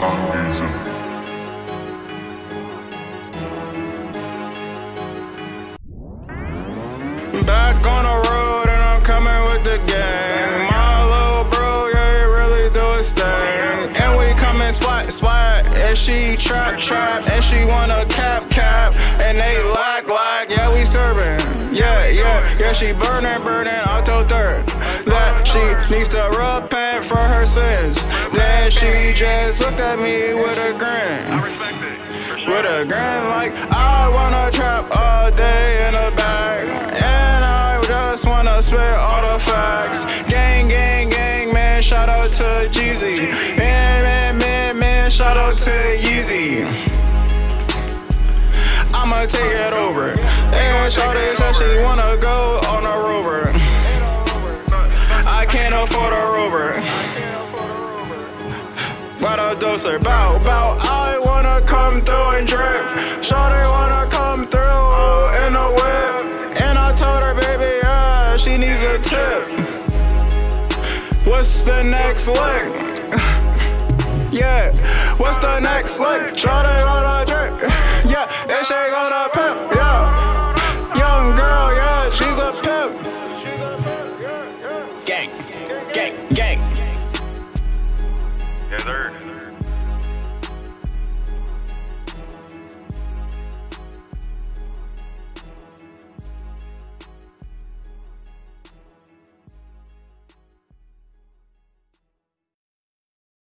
Tranquise. Back on the road and I'm coming with the gang. My little bro, yeah, he really do his thing. And we coming splat, splat. And she trap, trap. And she wanna cap, cap. And they lack, lack. Yeah, we serving. Yeah, yeah, yeah, she burning, burning. I told her that she needs to repent for her sins. Then she just looked at me with a grin. I respect it. For sure. With a grin like I wanna trap all day in a bag. And I just wanna spit all the facts. Gang, gang, gang, man, shout out to Jeezy. Man, man, man, man, shout out to Yeezy. I'ma take it over. And shawty said she wanna go on a rover. I can't afford a rover. But a doser, bow, bow. I wanna come through and drip. Shawty wanna come through in a whip. And I told her, baby, yeah, she needs a tip. What's the next leg? Yeah, what's the next leg? Shawty wanna drip. Yeah, and she gonna pimp. Yeah, young girl, yeah, she's a pimp. Gang, gang, gang. Yes, sir.